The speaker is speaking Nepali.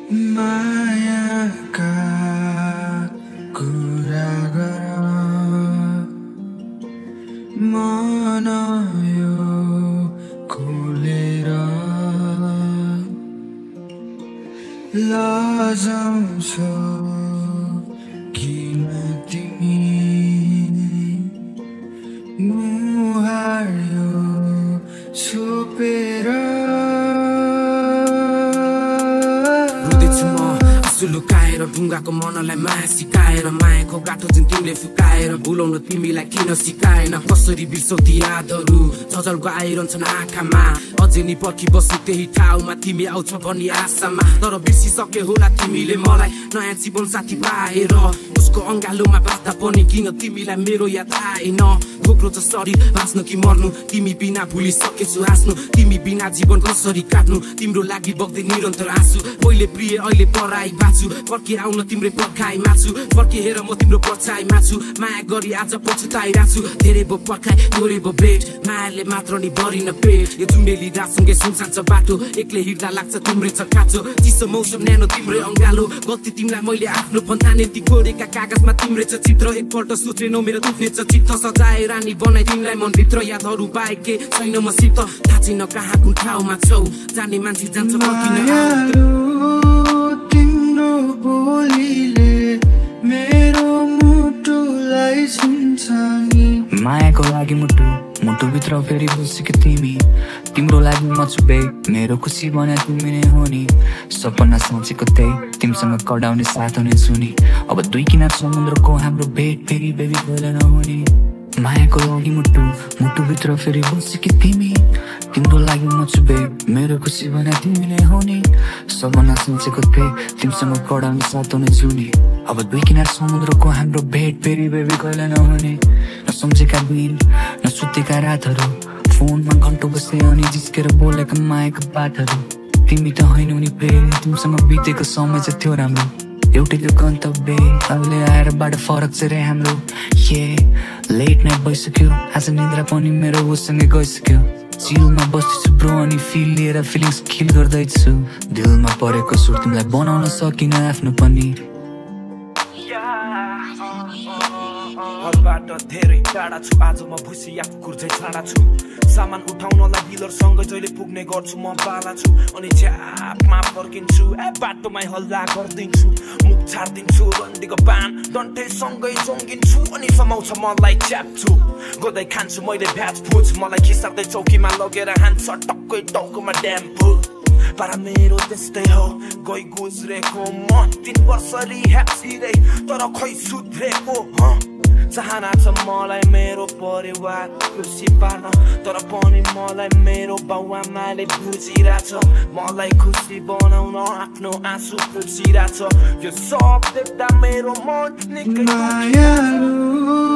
मायाका कुरा गर मन यो खोलेर लजाउँछौ किन तिमी मुहार यो छोपेर लुकाएर ढुङ्गाको मनलाई माया सिकाएर मायाको गाठो जुन तिमीले फुकाएर भुलाउन तिमीलाई किन सिकाएन कसरी बिर्सौ ती यादहरू झझल्को आइरहन्छन् आँखामा अझै नि पर्खी बस्नु त्यही ठाउँमा तिमी आउँछ भन्ने आशामा तर बिर्सिसके होला तिमीले मलाई नयाँ जीवन साथी पाएर उसको अङ्गालोमा बाधा पनि किन तिमीलाई मेरो याद आएन खोक्रो छ शरीर बाँच्नु कि मर्नु तिमी बिना भुलिसकेछु हाँस्नु तिमी बिना जीवन कसरी काट्नु तिम्रो लागि बग्दै निरन्तर आँसु पहिले प्रिय अहिले पराई बाँचु फर्की आउन तिम्रै पर्खाइ माछु फर्की हेर म तिम्रो पर्छाइ माछु माया गरी आज पछुताइराछु धेरै भो पर्खाइ थोरै भो भेट मायाले मात्र नि भरिन पेट यो जुनेली रातसँगै सुनसान छ बाटो एक्लै हिँड्दा लाग्छ तिम्रै छ काँचो चिसो मौसम न्यानो तिम्रै अङ्गालो गल्ती तिमीलाई मैले आफ्नो भन्दा नेती कोरेका कागजमा तिम्रै छ चित्र एकपल्ट सोचेनौ मेरो दुख्ने छ चित्त सजाए रानी बनाइ तिमीलाई मनभित्र यादहरू बाहेक के छैन मसित थाहा छैन कहाँ कुन ठाउँमा छौ जाने मान्छे जान्छ फर्किन तिम्रो बोलीले मेरो मुटुलाई छुन्छ नि मायाको लागि मुटुभित्र फेरि बसेको तिमी तिम्रो लागि म छुपे मेरो खुसी भने तिमी नै हो नि सपना सोचेको त्यही तिमीसँग कडाउने साथ हुने सुनि अब दुई किनार समुद्रको हाम्रो भेट फेरि बेबी कहिले नहुने मायाको लागि मुटुभित्र फेरि बसेकी तिमी तिम्रो लागि म छुपे मेरो खुसी भने तिमी नै हो नि सपना सोचेको थिएँ तिमीसँग कडाउने साथ हुने जुनी अब दुई किनार समुद्रको हाम्रो भेट फेरि बेबी कहिले नहुने नसम्झेका दिन नसुतेका रातहरू फोनमा घन्टो बसे अनि जिस्केर बोलेका मायाका बातहरू तिमी त होइन नि प्रेम तिमीसँग बितेको समय चाहिँ थियो राम्रो एउटै त्यो गन्तव्य अहिले आएर बाटो फरक चाहिँ रे हाम्रो लेट नाइट भइसक्यो आज निद्रा पनि मेरो उसँगै गइसक्यो चिलमा बस्दैछु ब्रो अनि फिल लिएर फिलिङ्स किल गर्दैछु दिलमा परेको सुर तिमीलाई बनाउन सकिन आफ्नो पनि हलबाट धेरै टाढा छु आज म भुसिया कुकुर झै छाडा छु सामान उठाउनलाई डिलरसँग जहिले पुग्ने गर्छु म बाला छु अनि झ्यापमा फर्किन्छु बाटोमै हल्ला गरिदिन्छु मुख छाड्दिन्छु रन्डीको पान डन्ठेसँगै जोङ्गिन्छु अनि समाउँछ मलाई च्याप्छु गोदै खान्छु मैले भ्याज फुज मलाई खिसार्दै चौकीमा लगेर हान्छ टक्कै टाउकोमा ड्याम्पु पारा मेरो त्यस्तै हो गई गुज्रेको म 3 वर्ष रिह्याब छिरे तर खै सुध्रेको चाहना छ मलाई मेरो परिवार खुसी पार्न तर पनि मलाई मेरो बाउआमाले बुझिरहेछ मलाई खुसी बनाउन आफ्नो आँसु पुछिरहेछ यो सब देख्दा मेरो मन निकै मायालु